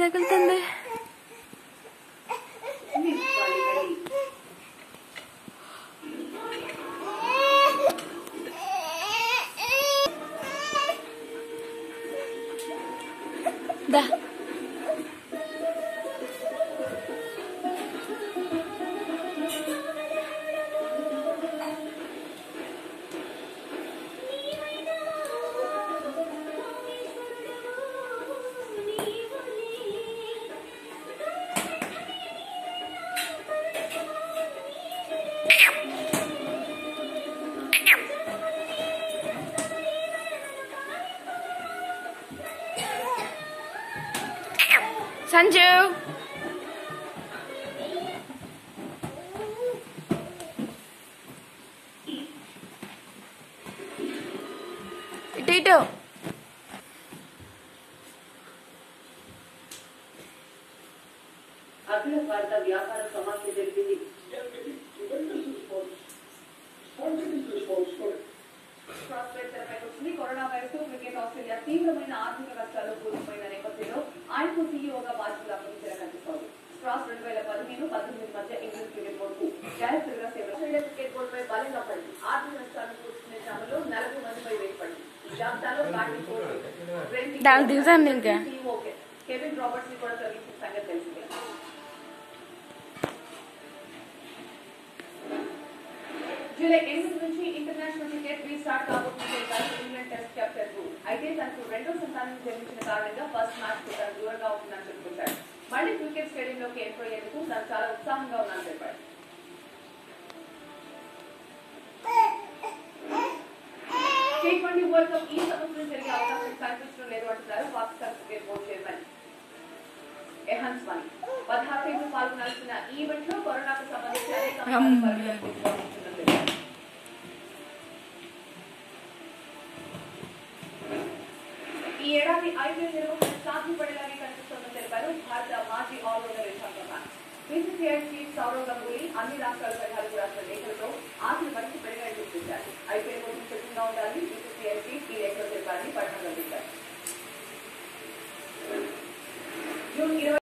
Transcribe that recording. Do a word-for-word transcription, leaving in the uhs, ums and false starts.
తగులుతుంది. దా సంజు ఇటు ఇటు అఖిల భారత వ్యాపార సమాఖ్య జరిపింది కరోనా వైరస్ క్రికెట్ ఆస్ట్రేలియా తీవ్రమైన ఆర్థిక కష్టాలు కూలిపోయిన నేపథ్యంలో ఆయనకు సీఈఓగా బాధ్యతలు అప్పగించడం కనిపిస్తోంది. స్ట్రాస్ రెండు వేల పదిహేను పద్దెనిమిది మధ్య ఇంగ్లాండ్ క్రికెట్ బోర్డుకు డైరెక్టర్ గా సేవ ఆస్ట్రేలియా క్రికెట్ బోర్డుపై బలంగా పడింది. ఆర్థిక నష్టాలను కూర్చునే క్రమంలో నలభై మందిపై వేయబడింది. ఈ జాబితాలో సీఈఓ కెవిన్ రాబర్ట్స్ ని కూడా తొలగించిన సంగతి తెలిసిందే. జూలై ఎనిమిది నుంచి ఇంటర్నేషనల్ క్రికెట్ రీస్టార్ట్ కాబోతుంటే ఇంగ్లాండ్ టెస్ట్ కెప్టెన్ రూల్ అయితే తనకు రెండో సంతానం జన్మించిన కారణంగా ఫస్ట్ మ్యాచ్ కు తను దూరంగా ఉంటుందని చెప్పుకొచ్చాడు. మళ్లీ క్రికెట్ స్టేడియంలోకి ఎంటర్ అయ్యేందుకు తను చాలా ఉత్సాహంగా ఉన్నానని చెప్పాడు. టీ ట్వంటీ వరల్డ్ కప్ ఈ సంవత్సరం జరిగే అవకాశం కనిపించడం లేదు అంటున్నారు పాకిస్తాన్ క్రికెట్ బోర్డు చైర్మన్ ఎహాన్స్ మనీ. పదహారు టీంలు పాల్గొనాల్సిన ఈ ఈవెంట్ లో కరోనాకు సంబంధించి అనేక ఈ ఏడాది ఐపీఎల్ నిర్వహణ సాధ్యపడేలాగే కనిపిస్తోందని తెలిపారు భారత మాజీ allrounder Irfan Pathan. BCCI chief Sourav Ganguly అన్ని రాష్ట్రాలపై నాలుగు రాష్ట్ర లేఖలతో ఆశలు మరింత పెరిగాయని గుర్తించారు. ఐపీఎల్ కోసం సిద్ధంగా ఉండాలని బీసీసీఐ చీఫ్ ఈ లేఖలో తెలిపారని పఠాన్ అందించారు. జూన్ ఇరవై